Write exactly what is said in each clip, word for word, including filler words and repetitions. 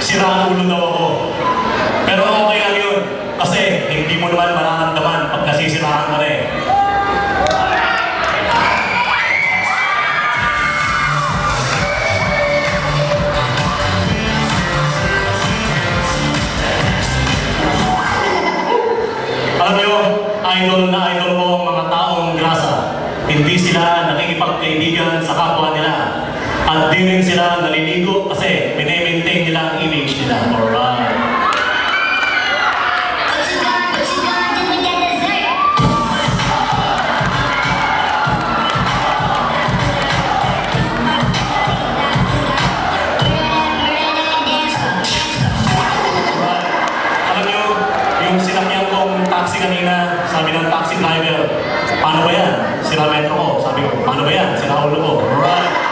siraan ulo daw ako. Pero okay lang yun. Kasi hindi mo naman mararamdaman pag nasisiraan ka na eh. Alam niyo, idol na idol mo ang mga taong grasa. Hindi sila nakikipagkaibigan sa kapwa nila. At di rin sila naliligo kasi mini-maintain nila ang image nila. Alright. Alam niyo, yung sinakyan kong taxi kanina, sabi ng taxi driver, paano ba yan? Sira metro ko. Sabi ko, paano ba yan? Sira ulo ko. Alright.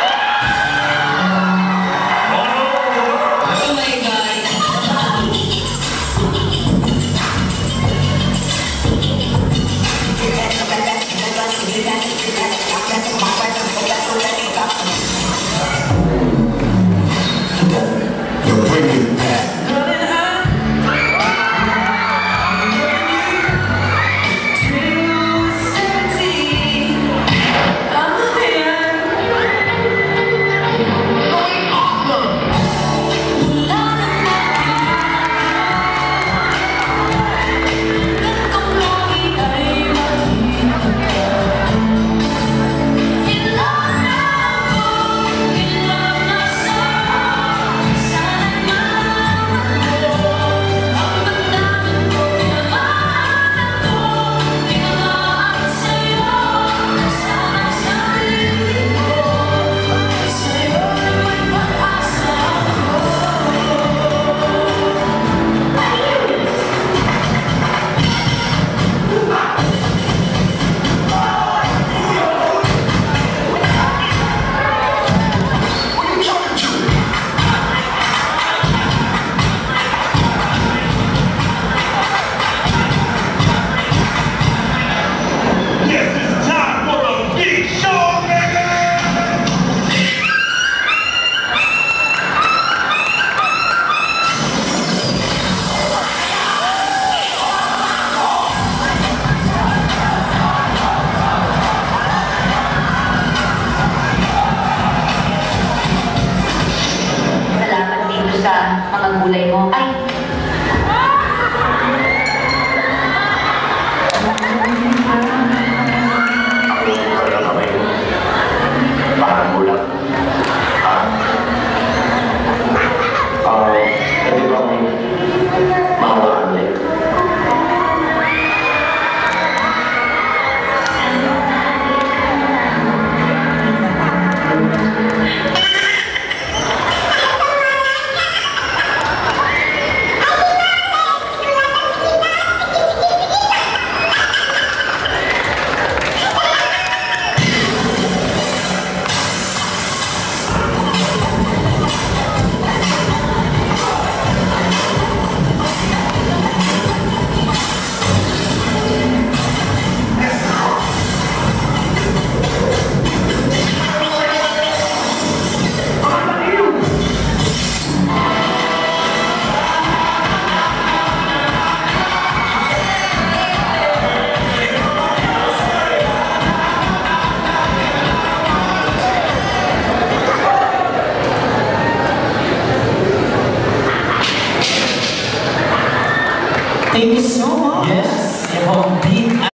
Sa mga gulay mo. Ay! Ako yung kailang kamay mo. Parang bulat. Ah. Ah, pwede bang mahawakan ulit? Thank you so much. Yes.